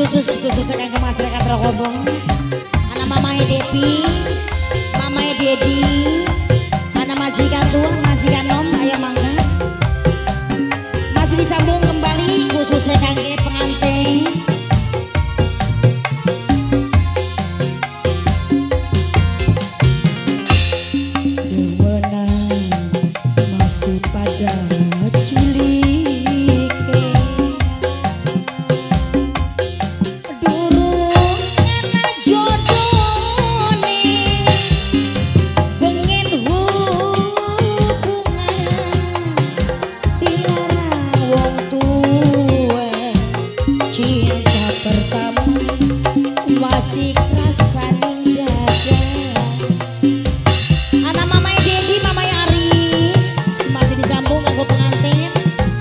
khusus kangge masyarakat Rokobong. Anak mamanya Depi, mamanya Dedi, anak majikan tua, majikan nom, ayo mangga. Masih disambung kembali khususnya kangge pengantin. Masih kerasa ning dada. Anak mamanya Dedi, mamanya Aris masih disambung kanggo pengantin.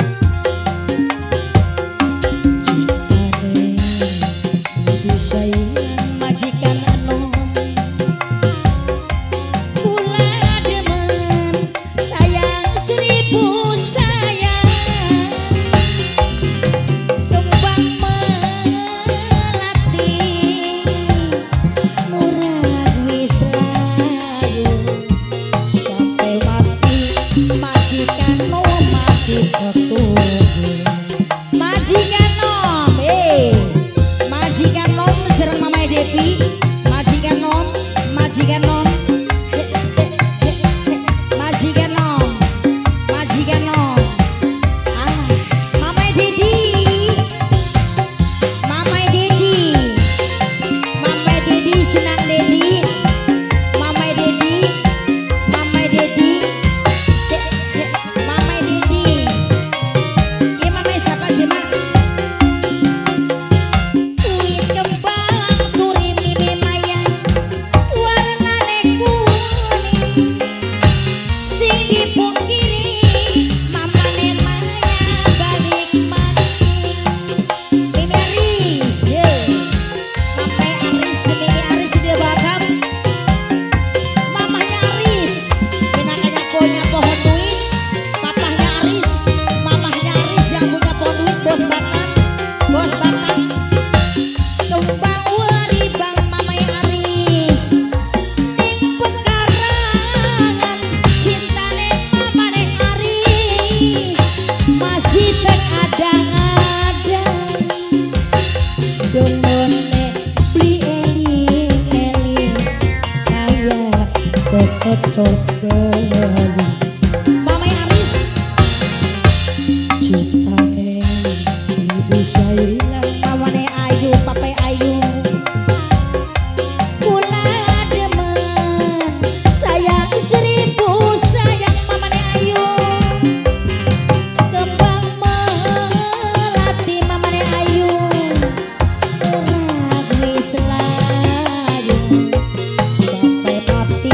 Jikane lebih sayang majikan enom, kula demen sayang 1000 sayang. Majikan nom serang mamanya Devi, majikan nom, majikan nom, majikan nom, majikan nom. Mamanya Dedi, mamanya Dedi, mamanya Dedi senang Dedi, mamanya Dedi, mamanya Dedi, mamanya Dedi. Ini mamanya siapa sih mak? Mamanya Aris cintane lebih sayang mamane Ayu, papai Ayu. Kula demen sayang 1000 sayang mamane Ayu. Kembang melati mamane Ayu, ora wis layu sampai mati.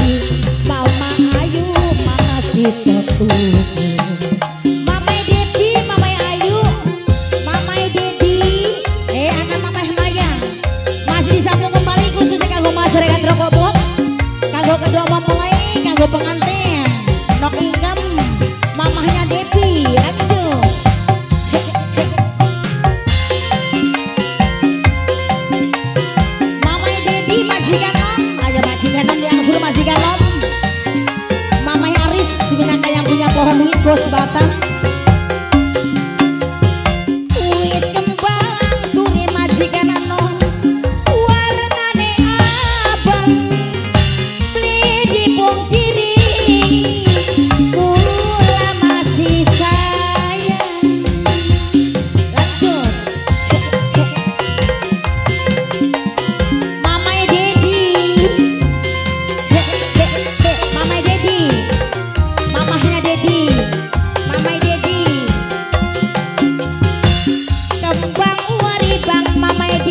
Mamanya Devi, mamanya Ayu, mamanya Dedi, anak mamanya Maya masih disambung kembali khususnya kanggo masyarakat Rokobong, kanggo kedua mempelai, kanggo pengantin. Nok inggem mamanya Devi, lanjut. Mamanya Dedi, majikan nom, ayo majikan nom yang suruh majikan nom. Mamanya Aris minangka yang punya pohon duit bos batang. Duit kembang turi majikan nom, warnane abang, beli di pungkiri, kula masih sayang. Lanjut. Mamanya Dedi, mamanya Dedi, mamahnya Dedi, mamanya Dedi. Kembang waribang mamanya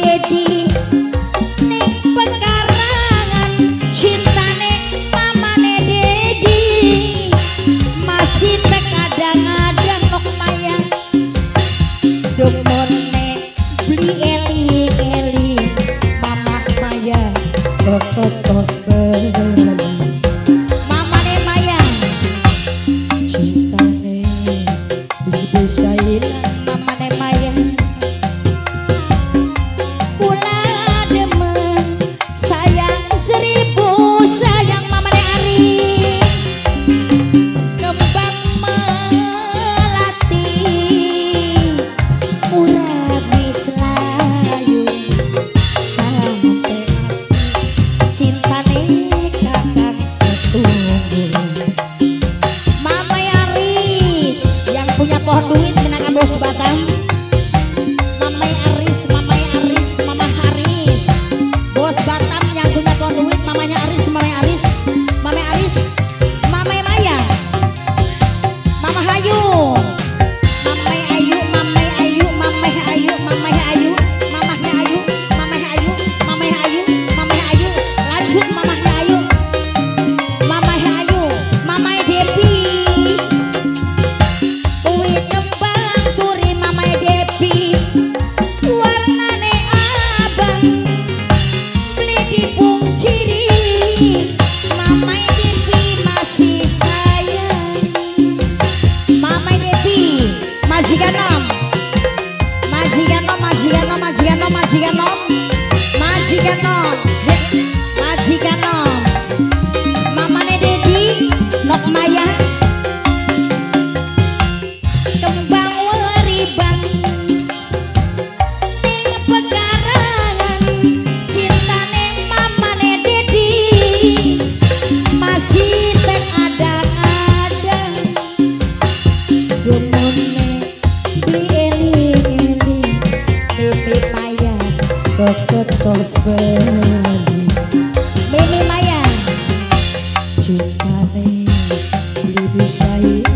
kekecos beli Mimi Maya cintane lebih sayang